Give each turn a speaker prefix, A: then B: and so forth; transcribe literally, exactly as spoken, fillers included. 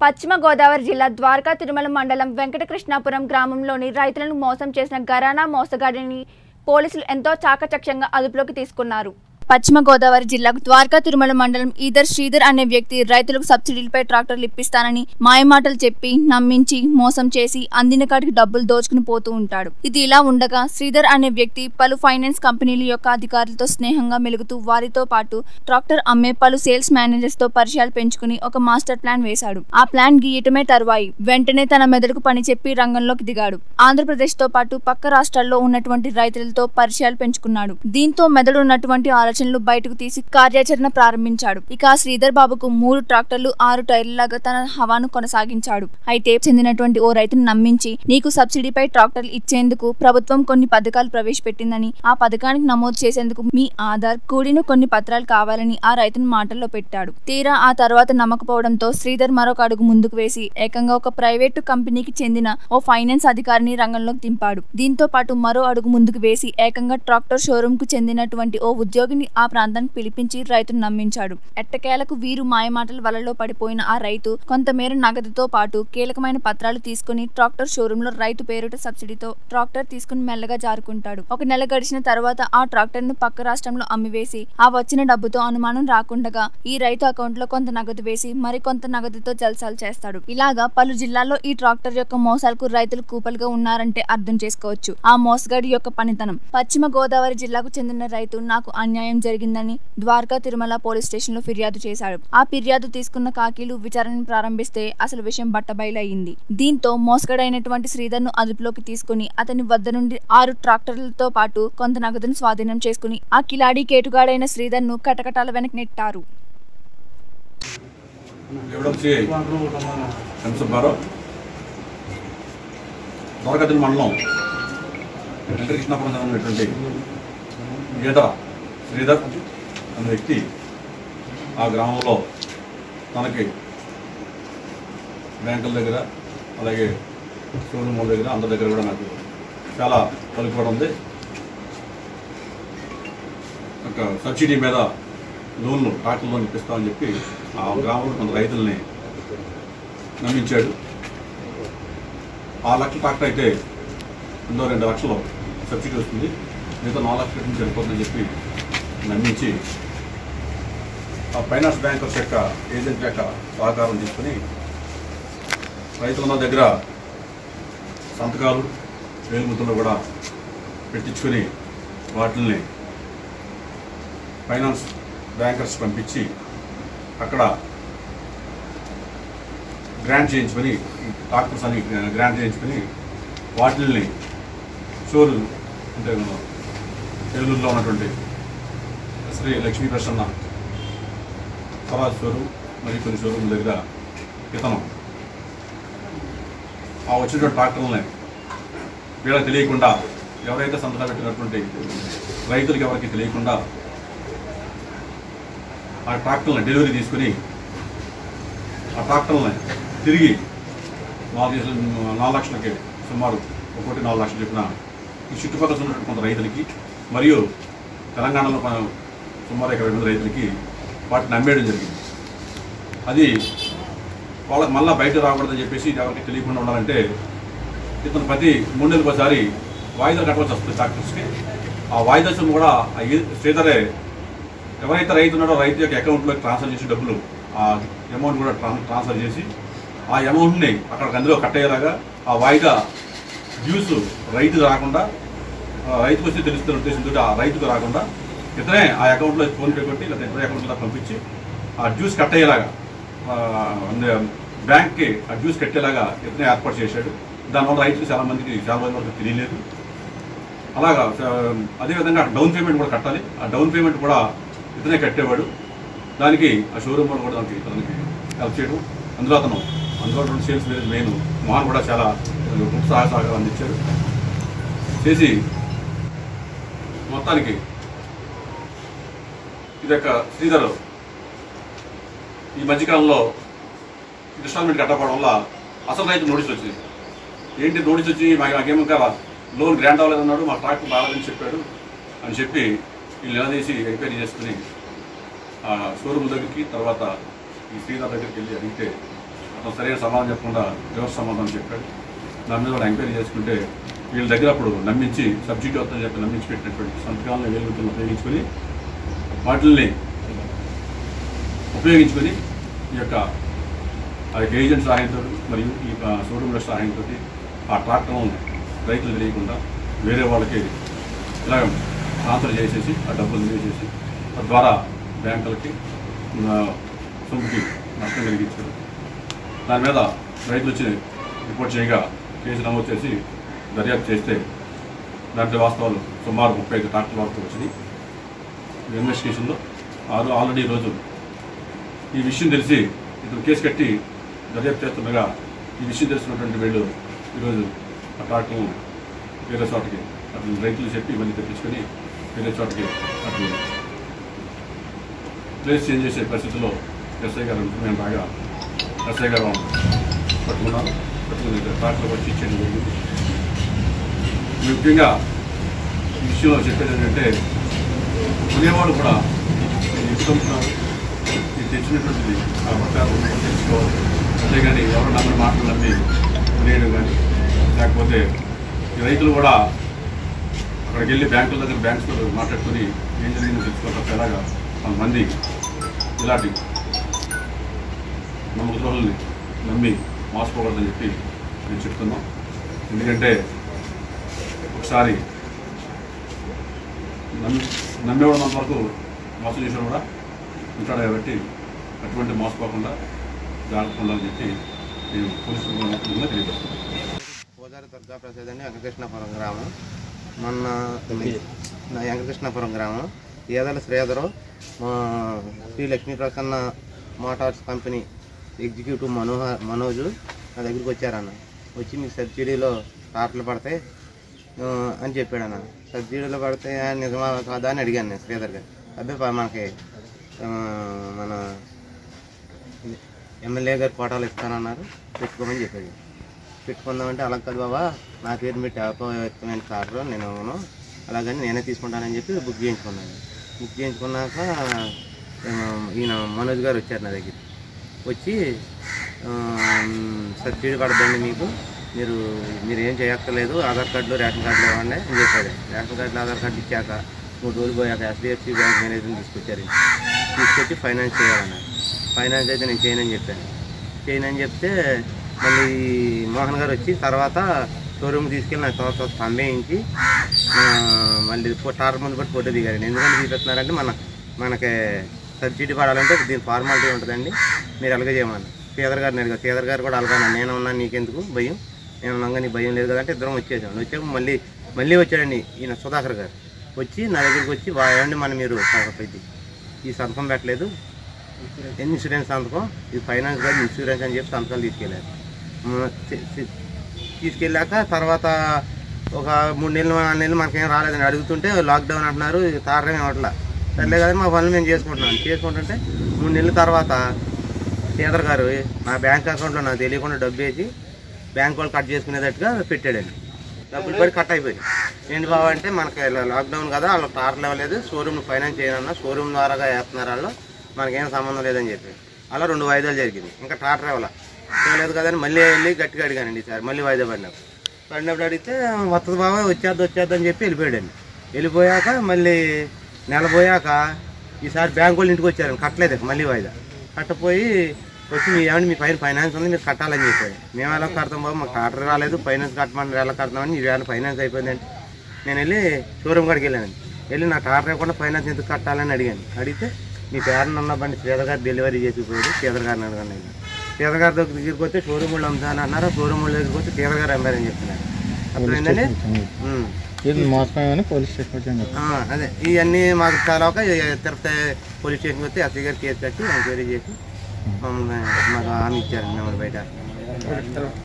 A: పశ్చిమ గోదావరి జిల్లా ద్వారకా తిరుమల మండలం వెంకటకృష్ణాపురం గ్రామంలోని రైతులను మోసం చేసిన ఘరానా మోసగాడిని పోలీసులు ఎంతో చాకచక్యంగా అదుపులోకి తీసుకున్నారు. పశ్చిమ గోదావరి జిల్లాకు ద్వారకా తిరుమల మండలం ఈదర్ శ్రీధర్ అనే వ్యక్తి రైతులకు సబ్సిడీలపై ట్రాక్టర్లు ఇప్పిస్తానని మాయమాటలు చెప్పి నమ్మించి మోసం చేసి అందిన కాడికి డబ్బులు దోచుకుని పోతూ ఉంటాడు. ఇది ఇలా ఉండగా శ్రీధర్ అనే వ్యక్తి పలు ఫైనాన్స్ కంపెనీల యొక్క అధికారులతో స్నేహంగా మెలుగుతూ వారితో పాటు ట్రాక్టర్ అమ్మే పలు సేల్స్ మేనేజర్స్ తో పరిచయాలు పెంచుకుని ఒక మాస్టర్ ప్లాన్ వేశాడు. ఆ ప్లాన్ గీయటమే తరువాయి వెంటనే తన మెదడుకు పని చెప్పి రంగంలోకి దిగాడు. ఆంధ్రప్రదేశ్ తో పాటు పక్క రాష్ట్రాల్లో ఉన్నటువంటి రైతులతో పరిచయాలు పెంచుకున్నాడు. దీంతో మెదడు ఉన్నటువంటి బయటకు తీసి కార్యాచరణ ప్రారంభించాడు. ఇక శ్రీధర్ బాబుకు మూడు ట్రాక్టర్లు ఆరు టైర్లలాగా తన హవాను కొనసాగించాడు. అయితే చెందినటువంటి ఓ రైతును నమ్మించి నీకు సబ్సిడీపై ట్రాక్టర్లు ఇచ్చేందుకు ప్రభుత్వం కొన్ని పథకాలు ప్రవేశపెట్టిందని ఆ పథకానికి నమోదు చేసేందుకు మీ ఆధార్ కూడిన కొన్ని పత్రాలు కావాలని ఆ రైతును మాటల్లో పెట్టాడు. తీరా ఆ తర్వాత నమ్మకపోవడంతో శ్రీధర్ మరొక అడుగు ముందుకు వేసి ఏకంగా ఒక ప్రైవేటు కంపెనీకి చెందిన ఓ ఫైనాన్స్ అధికారిని రంగంలోకి దింపాడు. దీంతో పాటు మరో అడుగు ముందుకు వేసి ఏకంగా ట్రాక్టర్ షోరూమ్ కు చెందినటువంటి ఓ ఉద్యోగిని ఆ ప్రాంతానికి పిలిపించి రైతును నమ్మించాడు. ఎట్టకేలకు వీరు మాయమాటల వలలో పడిపోయిన ఆ రైతు కొంతమేర నగదుతో పాటు కీలకమైన పత్రాలు తీసుకుని ట్రాక్టర్ షోరూమ్ లో రైతు పేరుట సబ్సిడీతో ట్రాక్టర్ తీసుకుని మెల్లగా జారుకుంటాడు. ఒక నెల గడిచిన తర్వాత ఆ ట్రాక్టర్ ను పక్క రాష్ట్రంలో అమ్మివేసి ఆ వచ్చిన డబ్బుతో అనుమానం రాకుండా ఈ రైతు అకౌంట్ లో కొంత నగదు వేసి మరికొంత నగదుతో జల్సాలు చేస్తాడు. ఇలాగా పలు జిల్లాల్లో ఈ ట్రాక్టర్ యొక్క మోసాలకు రైతులు కూపలుగా ఉన్నారంటే అర్థం చేసుకోవచ్చు ఆ మోసగాడి యొక్క పనితనం. పశ్చిమ గోదావరి జిల్లాకు చెందిన రైతు నాకు అన్యాయం జరిగిందని ద్వారకా తిరుమల పోలీస్ స్టేషన్ లో ఫిర్యాదు చేశాడు. ఆ ఫిర్యాదు తీసుకున్న కాకీలు విచారణ ప్రారంభిస్తే అసలు విషయం బట్టబయలయ్యింది. దీంతో మోసగాడైనటువంటి శ్రీధర్ ను అదుపులోకి తీసుకుని అతని వద్ద నుండి ఆరు ట్రాక్టర్లతో పాటు కొంత నగదును స్వాధీనం చేసుకుని ఆ కిలాడి కేటుగాడైన శ్రీధర్ ను కటకటాల వెనక్కి నెట్టారు.
B: శ్రీధర్ అనే వ్యక్తి ఆ గ్రామంలో తనకి బ్యాంకుల దగ్గర అలాగే షోరూమ్ దగ్గర అందరి దగ్గర కూడా నాకు చాలా పలుకుబడి ఉంది. ఒక సబ్సిడీ మీద లోన్లు ట్రాక్టర్ లోన్ ఇప్పిస్తామని చెప్పి ఆ గ్రామంలో కొంత రైతుల్ని నమ్మించాడు. ఆరు లక్షల ట్రాక్టర్ అయితే ఇందో రెండు లక్షలు సబ్సిడీ వస్తుంది, మిగతా నాలుగు లక్షల నుంచి వెళ్ళిపోతుందని చెప్పి నమ్మించి ఆ ఫైనాన్స్ బ్యాంకర్స్ యొక్క ఏజెంట్ యొక్క సహకారం తీసుకుని రైతుల దగ్గర సంతకాలు వేలుముద్రలు కూడా పెట్టించుకొని వాటిని ఫైనాన్స్ బ్యాంకర్స్ పంపించి అక్కడ గ్రాంట్ చేయించుకొని ట్రాక్టర్స్ అని గ్రాంట్ చేయించుకొని వాటిని షోరూమ్ అంటే ఏలూరులో ఉన్నటువంటి శ్రీ లక్ష్మీ ప్రసన్న స్వరాజ్ షోరూమ్ మరియు కొన్ని షోరూమ్ దగ్గర ఇతను ఆ వచ్చినటువంటి ట్రాక్టర్లని వీళ్ళకి తెలియకుండా ఎవరైతే సంతకాలు పెట్టినటువంటి రైతులకి ఎవరికి తెలియకుండా ఆ ట్రాక్టర్లని డెలివరీ తీసుకుని ఆ ట్రాక్టర్లని తిరిగి నాలుగు నాలుగు లక్షలకి సుమారు ఒకటి నాలుగు లక్షలు చెప్పిన ఈ చుట్టుపక్కల ఉన్నటువంటి కొంత రైతులకి మరియు తెలంగాణలో సుమారు ఇరవై మంది రైతులకి వాటిని నమ్మేయడం జరిగింది. అది వాళ్ళకి మళ్ళీ బయట రాకూడదని చెప్పేసి ఎవరికి తెలియకుండా ఉండాలంటే ఇతను ప్రతి మూడు నెలలకు ఒకసారి వాయిదాలు కట్టవలసి వస్తుంది ట్రాక్టర్స్కి. ఆ వాయిదా సొమ్ము కూడా శ్రీధరే ఎవరైతే రైతు ఉన్నాడో రైతు యొక్క అకౌంట్లోకి ట్రాన్స్ఫర్ చేసి డబ్బులు ఆ అమౌంట్ కూడా ట్రాన్స్ఫర్ చేసి ఆ అమౌంట్ని అక్కడ అందులో కట్టయ్యేలాగా ఆ వాయిదా డ్యూస్ రైతు రాకుండా రైతుకు వస్తే తెలుస్తున్న ఉద్దేశంతో ఆ రైతుకు రాకుండా ఇతనే ఆ అకౌంట్లో ఫోన్పే కొట్టి లేదా ఇతర అకౌంట్లో పంపించి ఆ డ్యూస్ కట్టయ్యేలాగా బ్యాంక్కి ఆ డ్యూస్ కట్టేలాగా ఇతనే ఏర్పాటు చేశాడు. దానివల్ల రైతులు చాలా మందికి చాలా మంది వరకు తెలియలేదు. అలాగా అదేవిధంగా డౌన్ పేమెంట్ కూడా కట్టాలి. ఆ డౌన్ పేమెంట్ కూడా ఇతనే కట్టేవాడు. దానికి ఆ షోరూమ్ వాళ్ళు కూడా దానికి ఇతనికి హెల్ప్ చేయడం, అందులో అతను అందులో సేల్స్ మేనేజర్ మెయిన్ మోహన్ కూడా చాలా సహాయ సహకారం అందించాడు. చేసి మొత్తానికి ఇది యొక్క శ్రీధర్ ఈ మధ్యకాలంలో ఇన్స్టాల్మెంట్ కట్టకపోవడం వల్ల అసలు రైతు నోటీస్ వచ్చింది. ఏంటి నోటీస్ వచ్చి మాకు మాకేమో లోన్ గ్రాంట్ అవ్వలేదన్నాడు, మా ట్రాక్టర్ బాగాలేదని చెప్పాడు అని చెప్పి వీళ్ళు నిలదీసి ఎంక్వైరీ చేసుకుని షోరూమ్ దగ్గరికి తర్వాత ఈ శ్రీధర్ దగ్గరికి వెళ్ళి అడిగితే అతను సరైన సమాధానం చెప్పకుండా రివర్స్ సమాధానం చెప్పాడు. దాని మీద వాళ్ళు ఎంక్వైరీ చేసుకుంటే వీళ్ళ దగ్గర అప్పుడు నమ్మించి సబ్సిడీ వస్తుందని చెప్పి నమ్మించి పెట్టినటువంటి సంతకాలను వేలుగుతులను ఉపయోగించుకొని వాటిల్ని ఉపయోగించుకొని ఈ యొక్క ఆ యొక్క ఏజెంట్ సహాయంతో మరియు ఈ షోరూమ్ల సహాయంతో ఆ ట్రాక్టర్లను రైతులు తెలియకుండా వేరే వాళ్ళకి ఇలా ట్రాన్స్ఫర్ చేసేసి ఆ డబ్బులు వేసేసి తద్వారా బ్యాంకులకి సొమ్ముకి నష్టం కలిగించారు. దాని మీద రైతులు వచ్చి రిపోర్ట్ చేయగా కేసు నమోదు చేసి దర్యాప్తు చేస్తే దాంట్లో వాస్తవాలు సుమారు ముప్పై ఐదు ట్రాక్టర్ వరకు వచ్చినాయి. ఇన్వెస్టిగేషన్లో ఆరు ఆల్రెడీ ఈరోజు ఈ విషయం తెలిసి ఇతను కేసు కట్టి దర్యాప్తు చేస్తుండగా ఈ విషయం తెలిసినటువంటి వీళ్ళు ఈరోజు ఆ ట్రాక్టర్ను వేరే చోటకి అతను రైతులు చెప్పి మళ్ళీ తెప్పించుకొని వేరే చోటకి అతను ప్లేస్ చేంజ్ చేసే పరిస్థితుల్లో ఎస్ఐ గారు మేము బాగా ఎస్ఐ గారు పట్టుకున్నారు. పట్టుకుని ట్రాక్టర్ వచ్చి ఇచ్చేయడం జరిగింది. ముఖ్యంగా ఈ విషయంలో చెప్పేది ఏంటంటే కొనేవాళ్ళు కూడా ఇష్టంటున్నారు ఇది తెచ్చినటువంటిది ఆ బట్టాలు తెచ్చుకోవాలి. అంతేగాని ఎవరు నమ్మని మాటలు నమ్మి కొనేయడం కానీ లేకపోతే ఈ రైతులు కూడా అక్కడికి వెళ్ళి బ్యాంకుల దగ్గర బ్యాంక్స్తో మాట్లాడుకొని ఏం జరిగిందో తెలుసుకోవాలి. ఎలాగా కొంతమంది ఇలాంటి నమ్మక ద్రోహుల్ని నమ్మి మోసపోకూడదని చెప్పి నేను చెప్తున్నాం. ఎందుకంటే ఒకసారి నమ్మి నమ్మేవాళ్ళంత వరకు మోసం చేసేవాడు కూడా ఉంటాడు కాబట్టి అటువంటి మోసపోకుండా జాగ్రత్త ఉండాలని చెప్పి నేను పోలీసులు తెలియజేస్తున్నాను.
C: పోదారి దుర్గా ప్రసాద్ అండి, వెంకటకృష్ణాపురం గ్రామం. మొన్న వెంకటకృష్ణాపురం గ్రామం ఏదల శ్రీధరు మా Sri Lakshmi Prasanna motors company executive Manohar Manoj నా దగ్గరికి వచ్చారన్న. వచ్చి మీకు సబ్సిడీలో ట్రాక్టర్లు పడతాయి అని చెప్పాడు అన్న. సబ్సిడీలో పడితే నిజమా కాదా అని అడిగాను నేను శ్రీధర్ గారు. అబ్బాయి మనకి మన ఎమ్మెల్యే గారు కోటాలు ఇస్తానన్నారు, పెట్టుకోమని చెప్పాడు. పెట్టుకుందామంటే అలా కాదు బాబా, నా పేరు పెట్టి అపవిత్రమైన కార్డు నేను అలాగని నేనే తీసుకుంటానని చెప్పి బుక్ చేయించుకున్నాను. బుక్ చేయించుకున్నాక ఈయన మనోజ్ గారు వచ్చారు నా దగ్గర. వచ్చి సబ్సిడీ పడదండి మీకు, మీరు మీరు ఏం చేయక్కర్లేదు, ఆధార్ కార్డులో రేషన్ కార్డులు ఇవ్వండి అని చెప్పాడు. రేషన్ కార్డులో ఆధార్ కార్డు ఇచ్చాక మూడు రోజులు పోయాక ఎస్డిఎఫ్సి బ్యాంక్ మేనేజర్ని తీసుకొచ్చారు. తీసుకొచ్చి ఫైనాన్స్ చేయాలన్నారు. ఫైనాన్స్ అయితే నేను చేయనని చెప్పాను. చేయనని చెప్తే మళ్ళీ మోహన్ గారు వచ్చి తర్వాత షోరూమ్ తీసుకెళ్ళి నాకు తర్వాత స్తంభేయించి మళ్ళీ టార్ ముందు బట్టి ఫోటో దిగారు. ఎందుకంటే తీసుకొస్తున్నారంటే మన మనకి సబ్సిడీ పడాలంటే దీని ఫార్మాలిటీ ఉంటుందండి, మీరు అలాగే చేయమని శ్రీధర్ గారిని అడిగారు. శ్రీధర్ గారు కూడా అలాగా నేను ఉన్నాను నీకెందుకు భయం, నేను ఉన్నాగా నీ భయం లేదు కదంటే ఇద్దరం వచ్చేసాం. వచ్చాక మళ్ళీ మళ్ళీ వచ్చాడండి ఈయన సుధాకర్ గారు. వచ్చి నా దగ్గరికి వచ్చి బాగుండి మనం మీరు ఇది ఈ సంతకం పెట్టలేదు, ఇన్సూరెన్స్ సంతకం, ఇది ఫైనాన్స్ కాదు ఇన్సూరెన్స్ అని చెప్పి సంతకాలు తీసుకెళ్ళారు. తీసుకెళ్ళాక తర్వాత ఒక మూడు నెలలు నాలుగు నెలలు మనకేం రాలేదని అడుగుతుంటే లాక్డౌన్ అంటున్నారు, తారమే అట్లా సర్లే కదా మా పనులు మేము చేసుకుంటున్నాను. చేసుకుంటుంటే మూడు నెలల తర్వాత శ్రీధర్ గారు నా బ్యాంక్ అకౌంట్లో నాకు తెలియకుండా డబ్బు వేసి బ్యాంక్ వాళ్ళు కట్ చేసుకునేటట్టుగా పెట్టాడండి. డబ్బులు పడి కట్ అయిపోయి ఏంటి బాబు అంటే మనకి లాక్డౌన్ కదా, వాళ్ళు టార్లు ఇవ్వలేదు, షోరూమ్ ఫైనాన్స్ చేయాలన్నా షోరూమ్ ద్వారాగా వేస్తున్నారు, వాళ్ళు మనకేం సంబంధం లేదని చెప్పి అలా రెండు వాయిదాలు జరిగింది. ఇంకా టాటర్ ఇవ్వాల ఇవ్వలేదు కదని మళ్ళీ వెళ్ళి గట్టిగా అడిగానండి. సార్ మళ్ళీ వాయిదా పడినప్పుడు పడినప్పుడు అడిగితే వస్తుంది బాబా వచ్చేద్ది వచ్చేద్ది అని చెప్పి వెళ్ళిపోయాడండి. వెళ్ళిపోయాక మళ్ళీ నెల పోయాక ఈసారి బ్యాంకు వాళ్ళు ఇంటికి వచ్చారండి, కట్టలేదు మళ్ళీ వాయిదా. కట్టపోయి వచ్చి మీ ఏమంటే మీ పైన ఫైనాన్స్ ఉంది మీరు కట్టాలని చెప్పాడు. మేము ఎలా కడతాం బాబు, మాకు టాటర్ రాలేదు, ఫైనాన్స్ కట్టమని ఎలా కడతామని మీరు ఏమైనా ఫైనాన్స్ అయిపోయిందంటే నేను వెళ్ళి షోరూమ్ కాడికి వెళ్ళానండి. వెళ్ళి నా టాటర్ ఇవ్వకుండా ఫైనాన్స్ ఎందుకు కట్టాలని అడిగాను. అడిగితే మీ పేరుని ఉన్న బండి శ్రీధర్ గారు డెలివరీ చేసిపోయాడు, శ్రీధర్ గారిని అడగండి. శ్రీధర్ గారి దగ్గరికి వస్తే షోరూమ్ వాళ్ళు అమ్ముతాను అన్నారు, షోరూమ్ వాళ్ళ దగ్గరికి వస్తే శ్రీధర్ గారు అమ్మారని చెప్తున్నారు. అర్థమైందండి. అదే ఇవన్నీ మాకు చాలా తిరుపతి పోలీస్ స్టేషన్కి వస్తే ఎస్ఐ గారు కేసు కట్టి ఎంక్వైరీ చేసి మమ్మల్ని మాకు హామీ ఇచ్చారండి. మమ్మల్ని బయట